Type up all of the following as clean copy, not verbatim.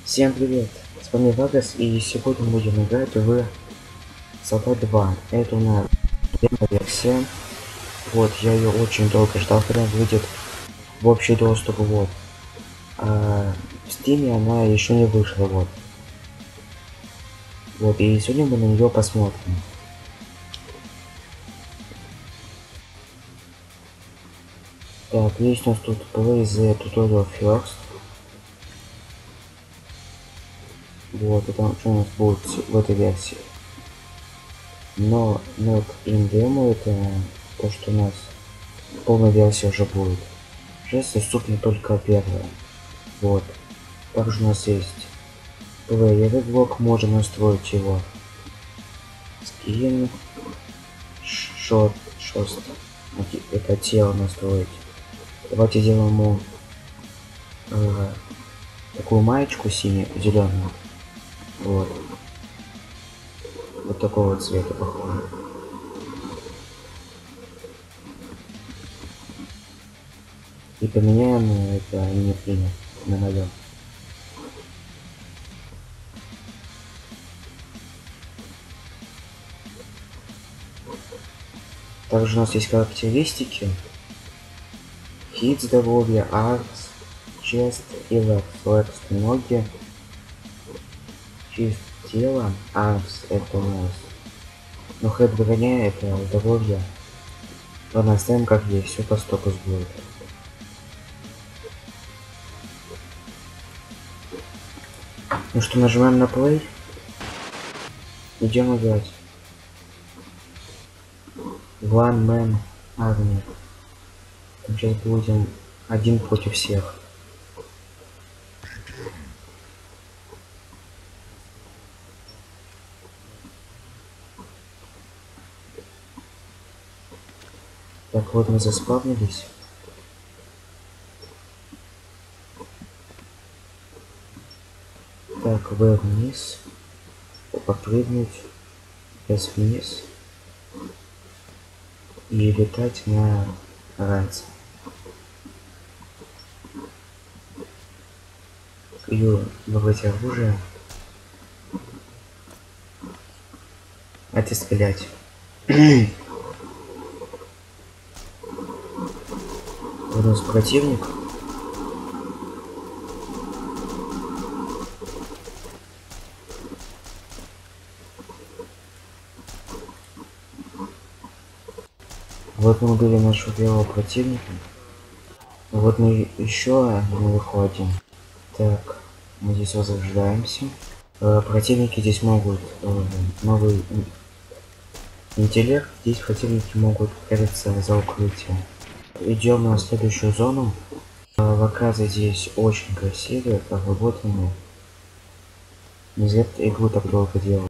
Всем привет! С вами Вагас, и сегодня будем играть в Солдат 2. Это у нас первая версия. Вот, я ее очень долго ждал, когда выйдет в общий доступ, вот. А в Steam она еще не вышла, вот. Вот, и сегодня мы на нее посмотрим. Так, есть у нас тут Play the Tutorial First. Вот, это что у нас будет в этой версии. Но Not in Demo это то, что у нас полная версия уже будет. Сейчас доступна только первая. Вот. Также у нас есть плеер блок, можем настроить его. Скин, шот, это тело настроить. Давайте сделаем ему такую маечку синюю, зеленую. Вот. Вот такого цвета похоже. И поменяем это не принято на моем. Также у нас есть характеристики. Хит здоровья, арс, чест и лекс. Лекс ноги. Чист тело, арс это у нас. Но хэт броня это здоровье. Ладно, оставим как есть, все по стоку будет. Ну что, нажимаем на play. Идем играть. One Man Army. Сейчас будем один против всех. Так, вот мы заспавнились. Так, В вниз. Попрыгнуть. С вниз. И летать на ранце. Ю, добавить оружие. Это стрелять. Вот у нас противник. Вот мы убили нашего первого противника. Вот мы еще не выходим. Так, мы здесь возрождаемся. Противники здесь могут новый интеллект. Здесь противники могут прятаться за укрытие. Идем на следующую зону. Локации здесь очень красивые, проработанные. Не зря игру так долго делал.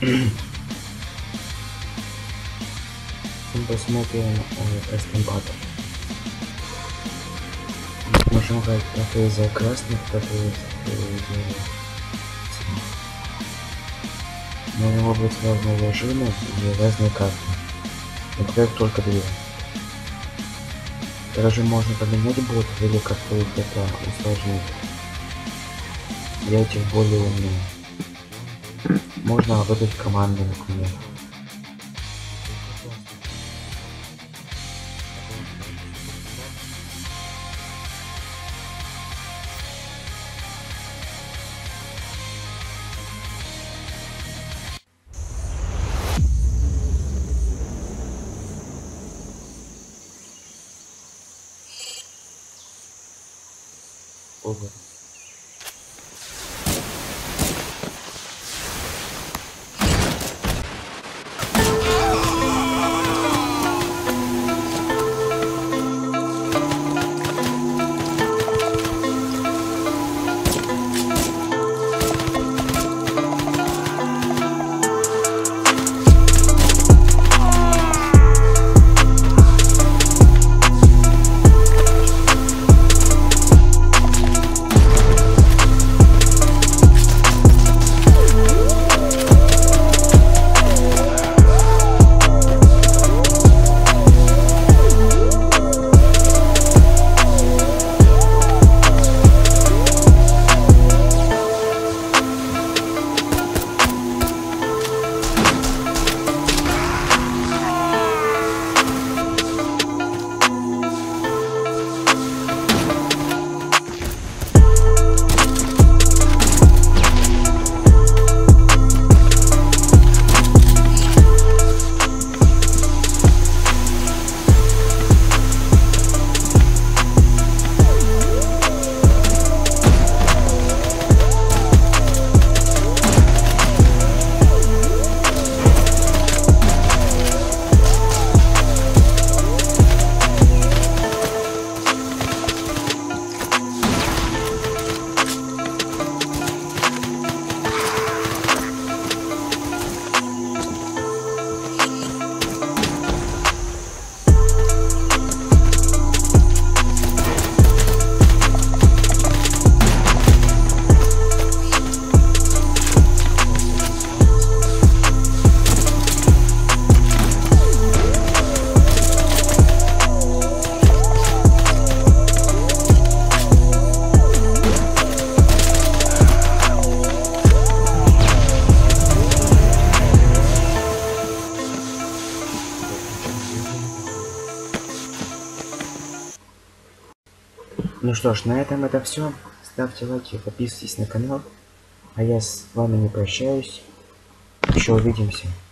Мы посмотрим красный батл. Можем брать кто-то из красных, кто-то из белых. Можем выбрать разные режимы и разные карты. Например, только две. Также можно поменять ботов или как-то где-то усложнить. Делать их более умными. Можно выбрать команды, например. Ого. Ну что ж, на этом это все. Ставьте лайки, подписывайтесь на канал. А я с вами не прощаюсь. Еще увидимся.